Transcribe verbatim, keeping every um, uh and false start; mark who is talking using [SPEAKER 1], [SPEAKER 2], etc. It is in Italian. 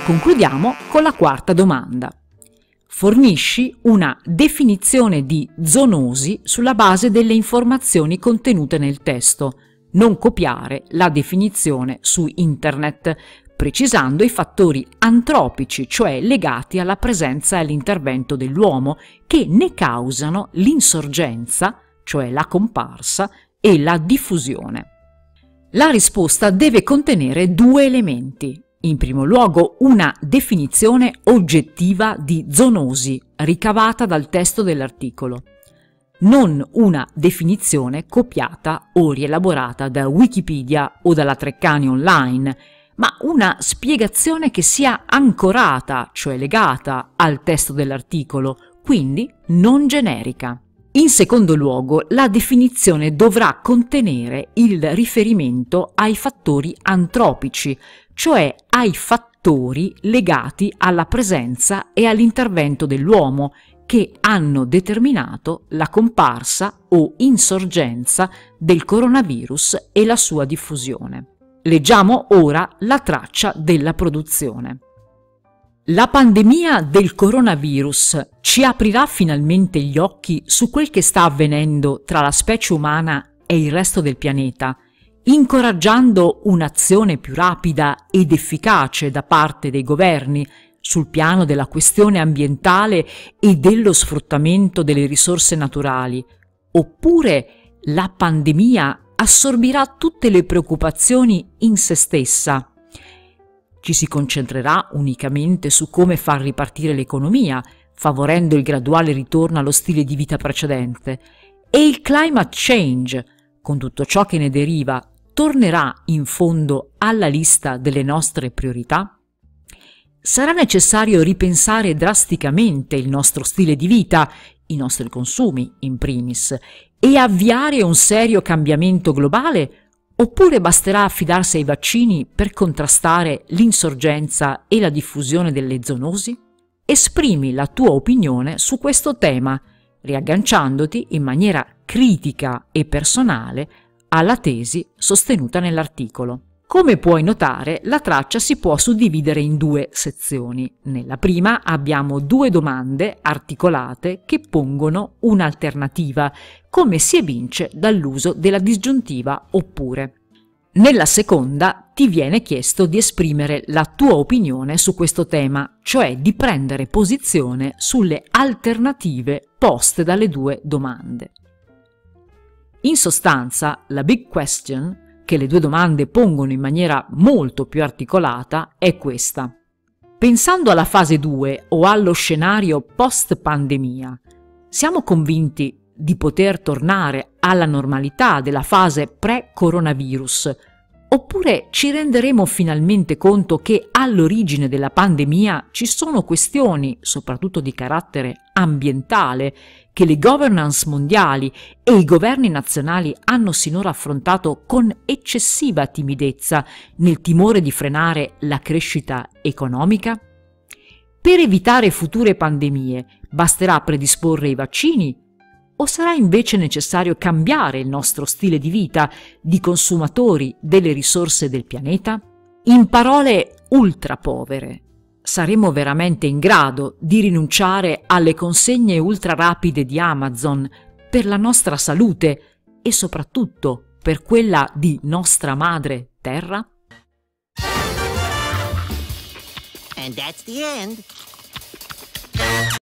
[SPEAKER 1] Concludiamo con la quarta domanda. Fornisci una definizione di zoonosi sulla base delle informazioni contenute nel testo. Non copiare la definizione su internet, precisando i fattori antropici, cioè legati alla presenza e all'intervento dell'uomo, che ne causano l'insorgenza, cioè la comparsa, e la diffusione. La risposta deve contenere due elementi. In primo luogo, una definizione oggettiva di zoonosi ricavata dal testo dell'articolo, non una definizione copiata o rielaborata da Wikipedia o dalla Treccani online, ma una spiegazione che sia ancorata, cioè legata al testo dell'articolo, quindi non generica. In secondo luogo, la definizione dovrà contenere il riferimento ai fattori antropici, cioè ai fattori legati alla presenza e all'intervento dell'uomo che hanno determinato la comparsa o insorgenza del coronavirus e la sua diffusione. Leggiamo ora la traccia della produzione. La pandemia del coronavirus ci aprirà finalmente gli occhi su quel che sta avvenendo tra la specie umana e il resto del pianeta, incoraggiando un'azione più rapida ed efficace da parte dei governi sul piano della questione ambientale e dello sfruttamento delle risorse naturali, oppure la pandemia assorbirà tutte le preoccupazioni in se stessa. Ci si concentrerà unicamente su come far ripartire l'economia, favorendo il graduale ritorno allo stile di vita precedente, e il climate change, con tutto ciò che ne deriva, tornerà in fondo alla lista delle nostre priorità? Sarà necessario ripensare drasticamente il nostro stile di vita, i nostri consumi in primis, e avviare un serio cambiamento globale, oppure basterà affidarsi ai vaccini per contrastare l'insorgenza e la diffusione delle zoonosi? Esprimi la tua opinione su questo tema, riagganciandoti in maniera critica e personale alla tesi sostenuta nell'articolo. Come puoi notare, la traccia si può suddividere in due sezioni. Nella prima abbiamo due domande articolate che pongono un'alternativa, come si evince dall'uso della disgiuntiva oppure. Nella seconda ti viene chiesto di esprimere la tua opinione su questo tema, cioè di prendere posizione sulle alternative poste dalle due domande. In sostanza, la big question che le due domande pongono in maniera molto più articolata è questa. Pensando alla fase due o allo scenario post-pandemia, siamo convinti di poter tornare alla normalità della fase pre-coronavirus, oppure ci renderemo finalmente conto che all'origine della pandemia ci sono questioni, soprattutto di carattere ambientale, che le governance mondiali e i governi nazionali hanno sinora affrontato con eccessiva timidezza nel timore di frenare la crescita economica? Per evitare future pandemie basterà predisporre i vaccini o sarà invece necessario cambiare il nostro stile di vita di consumatori delle risorse del pianeta? In parole ultra povere, saremo veramente in grado di rinunciare alle consegne ultra rapide di Amazon per la nostra salute e soprattutto per quella di nostra madre Terra?
[SPEAKER 2] And that's the end.